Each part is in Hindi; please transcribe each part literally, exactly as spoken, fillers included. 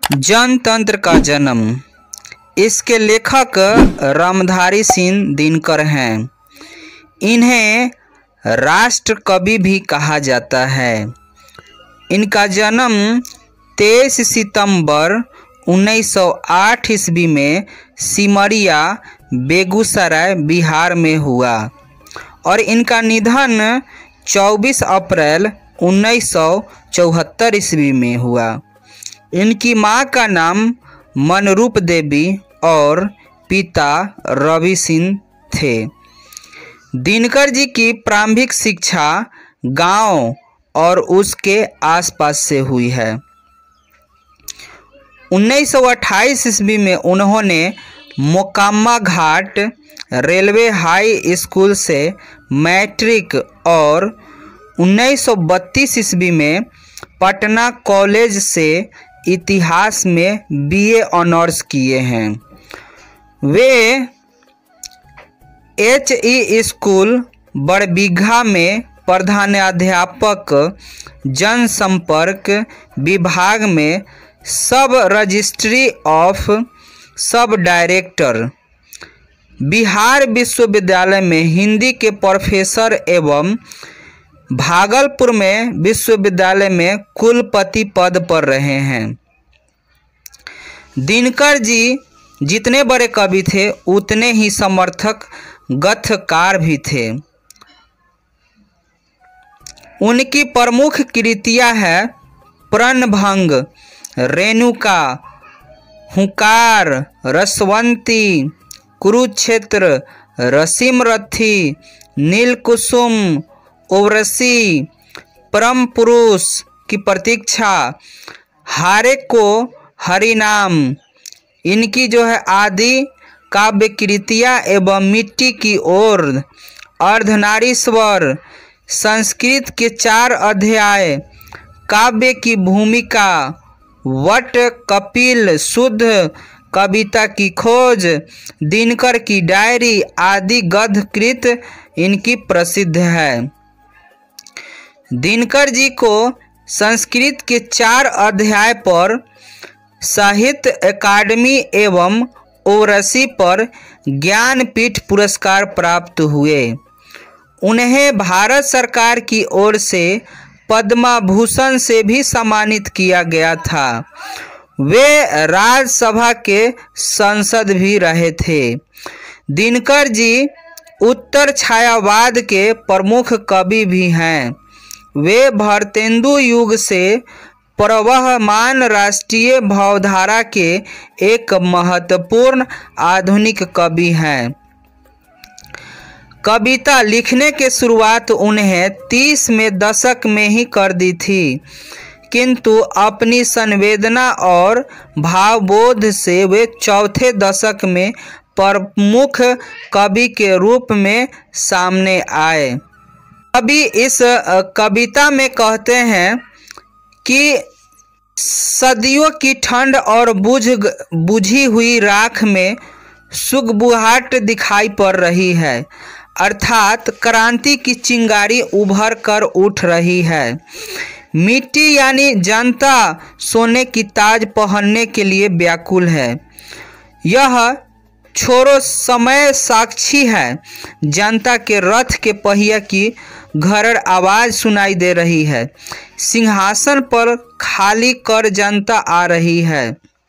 जनतंत्र का जन्म। इसके लेखक रामधारी सिंह दिनकर हैं। इन्हें राष्ट्र कवि भी कहा जाता है। इनका जन्म तेईस सितंबर उन्नीस सौ आठ ईस्वी में सिमरिया बेगूसराय बिहार में हुआ और इनका निधन चौबीस अप्रैल उन्नीस सौ चौहत्तर ईस्वी में हुआ। इनकी मां का नाम मनरूप देवी और पिता रवि सिंह थे। दिनकर जी की प्रारंभिक शिक्षा गांव और उसके आसपास से हुई है। उन्नीस सौ अट्ठाईस ईस्वी में उन्होंने Mokama Ghat railway high school से मैट्रिक और उन्नीस सौ बत्तीस ईस्वी में पटना कॉलेज से इतिहास में बीए ऑनर्स किए हैं। वे एच ई स्कूल बड़बीघा में प्रधानाध्यापक जनसंपर्क विभाग में sub registry of sub director, Bihar विश्वविद्यालय में हिंदी के प्रोफेसर एवं भागलपुर में विश्वविद्यालय में कुलपति पद पर रहे हैं। दिनकर जी जितने बड़े कवि थे उतने ही समर्थक गद्यकार भी थे। उनकी प्रमुख कृतियां हैं प्रणभंग, रेणुका, हुंकार, रसवंती, कुरुक्षेत्र, रसीमरथी, नीलकुसुम, उर्वशी, परम पुरुष की प्रतीक्षा, हारे को हरिनाम। इनकी जो है आदि काव्य कृतियाँ एवं मिट्टी की ओर, अर्धनारीश्वर, संस्कृत के चार अध्याय, काव्य की भूमिका, वट कपिल, शुद्ध कविता की खोज, दिनकर की डायरी आदि गद्य कृत इनकी प्रसिद्ध है। दिनकर जी को संस्कृत के चार अध्याय पर साहित्य अकादमी एवं उर्वशी पर ज्ञानपीठ पुरस्कार प्राप्त हुए। उन्हें भारत सरकार की ओर से पद्म भूषण से भी सम्मानित किया गया था। वे राज्यसभा के सांसद भी रहे थे। दिनकर जी उत्तर छायावाद के प्रमुख कवि भी हैं। वे भारतेंदु युग से प्रवहमान राष्ट्रीय भावधारा के एक महत्वपूर्ण आधुनिक कवि हैं। कविता लिखने के शुरुआत उन्हें तीस में दशक में ही कर दी थी, किंतु अपनी संवेदना और भावबोध से वे चौथे दशक में प्रमुख कवि के रूप में सामने आए। कवि इस कविता में कहते हैं कि सदियों की ठंड और बुझ बुझी हुई राख में सुगबुहाट दिखाई पड़ रही है, अर्थात क्रांति की चिंगारी उभर कर उठ रही है। मिट्टी यानी जनता सोने की ताज पहनने के लिए व्याकुल है। यह छोरो समय साक्षी है। जनता के रथ के पहिया की घरड़ आवाज सुनाई दे रही है। सिंहासन पर खाली कर जनता आ रही है।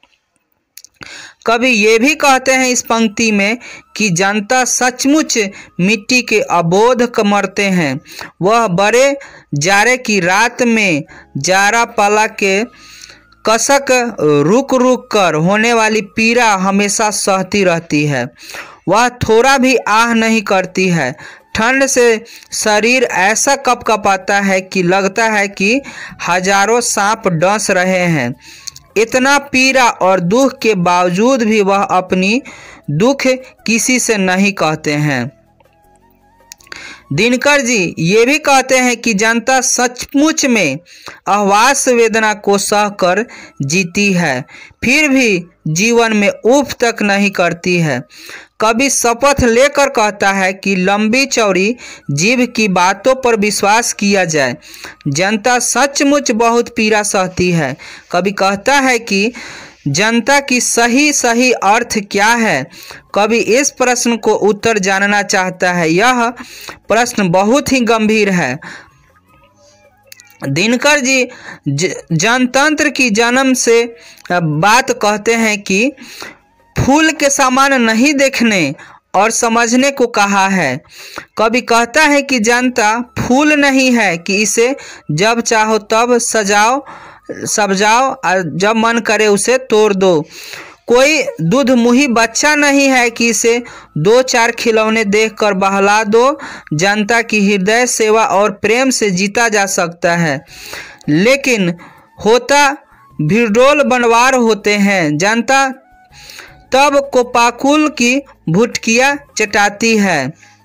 कवि ये भी कहते हैं इस पंक्ति में कि जनता सचमुच मिट्टी के अबोध मरते हैं। वह बड़े जाड़े की रात में जारा पाला के कसक रुक रुक कर होने वाली पीड़ा हमेशा सहती रहती है। वह थोड़ा भी आह नहीं करती है। ठंड से शरीर ऐसा कपकपाता है कि लगता है कि हजारों सांप डस रहे हैं। इतना पीड़ा और दुख के बावजूद भी वह अपनी दुख किसी से नहीं कहते हैं। दिनकर जी ये भी कहते हैं कि जनता सचमुच में आवास वेदना को सहकर जीती है, फिर भी जीवन में ऊफ तक नहीं करती है। कवि शपथ लेकर कहता है कि लंबी चौड़ी जीभ की बातों पर विश्वास किया जाए। जनता सचमुच बहुत पीड़ा सहती है। कवि कहता है कि जनता की सही सही अर्थ क्या है? कवि इस प्रश्न को उत्तर जानना चाहता है। यह प्रश्न बहुत ही गंभीर है। दिनकर जी जनतंत्र की जन्म से बात कहते हैं कि फूल के समान नहीं देखने और समझने को कहा है। कवि कहता है कि जनता फूल नहीं है कि इसे जब चाहो तब सजाओ सजाओ और जब मन करे उसे तोड़ दो। कोई दूध मुही बच्चा नहीं है कि इसे दो चार खिलौने देखकर बहला दो। जनता की हृदय सेवा और प्रेम से जीता जा सकता है, लेकिन होता भिड़ोल बनवार होते हैं। जनता तब कोपाकुल की भुटकिया चटाती है।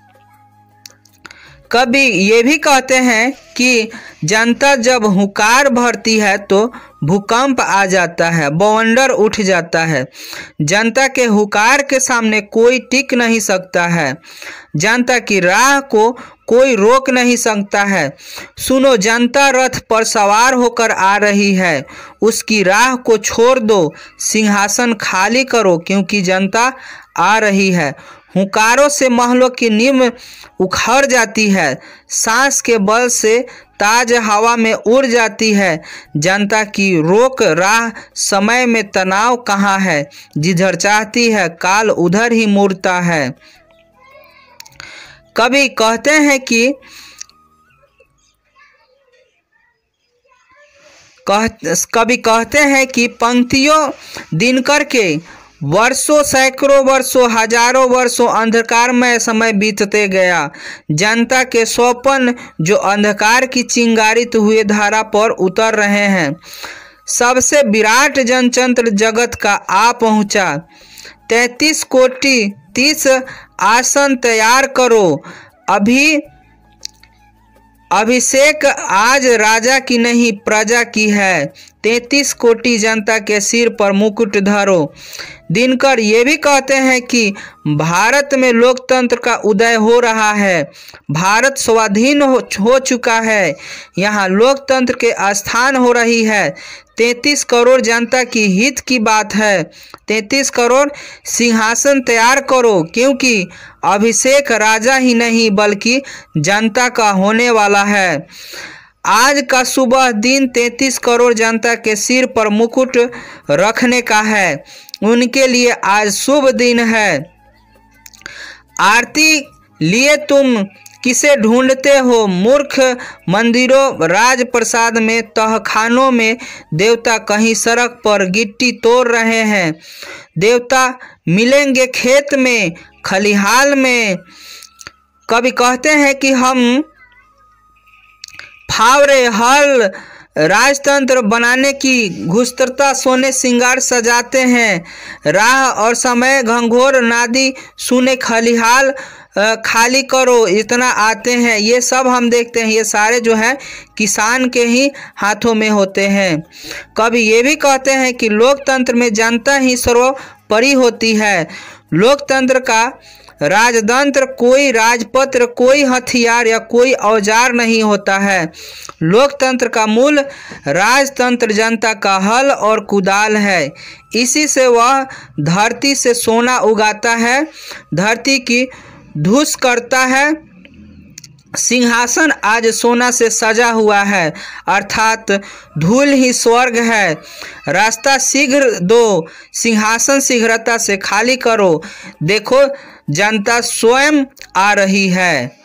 कभी ये भी कहते हैं कि जनता जब हुंकार भरती है तो भूकंप आ जाता है, बवंडर उठ जाता है। जनता के हुंकार के सामने कोई टिक नहीं सकता है। जनता की राह को कोई रोक नहीं सकता है। सुनो, जनता रथ पर सवार होकर आ रही है, उसकी राह को छोड़ दो, सिंहासन खाली करो, क्योंकि जनता आ रही है। हुंकारों से महलों की नींव उखड़ जाती है, सांस के बल से ताज हवा में उड़ जाती है। जनता की रोक राह समय में तनाव कहाँ है, जिधर चाहती है काल उधर ही मुड़ता है। कवि कहते हैं कि कह, कवि कहते हैं कि पंक्तियों दिनकर के वर्षों सैकड़ों वर्षों हजारों वर्षों अंधकारमय समय बीतते गया। जनता के स्वप्न जो अंधकार की चिंगारित हुए धारा पर उतर रहे हैं। सबसे विराट जनतंत्र जगत का आ पहुंचा। तैतीस कोटि तीस आसन तैयार करो। अभी अभिषेक आज राजा की नहीं प्रजा की है। तैतीस कोटि जनता के सिर पर मुकुट धरो। दिनकर ये भी कहते हैं कि भारत में लोकतंत्र का उदय हो रहा है। भारत स्वाधीन हो, हो चुका है। यहाँ लोकतंत्र के स्थान हो रही है। तैतीस करोड़ जनता की हित की बात है। तैतीस करोड़ सिंहासन तैयार करो, क्योंकि अभिषेक राजा ही नहीं बल्कि जनता का होने वाला है। आज का सुबह दिन तैतीस करोड़ जनता के सिर पर मुकुट रखने का है। उनके लिए आज शुभ दिन है। आरती लिए तुम किसे ढूंढते हो मूर्ख? मंदिरों राजप्रसाद में तहखानों में देवता कहीं सड़क पर गिट्टी तोड़ रहे हैं। देवता मिलेंगे खेत में खलिहाल में। कभी कहते हैं कि हम फावरे हल राजतंत्र बनाने की घुस्तरता सोने सिंगार सजाते हैं। राह और समय घंघोर नादी सुने खलिहाल खाली करो इतना आते हैं। ये सब हम देखते हैं, ये सारे जो है किसान के ही हाथों में होते हैं। कभी ये भी कहते हैं कि लोकतंत्र में जनता ही सर्वोपरि होती है। लोकतंत्र का राजतंत्र कोई राजपत्र, कोई हथियार या कोई औजार नहीं होता है। लोकतंत्र का मूल राजतंत्र जनता का हल और कुदाल है। इसी से वह धरती से सोना उगाता है, धरती की धूस करता है। सिंहासन आज सोना से सजा हुआ है, अर्थात धूल ही स्वर्ग है। रास्ता शीघ्र दो, सिंहासन शीघ्रता से खाली करो। देखो जनता स्वयं आ रही है।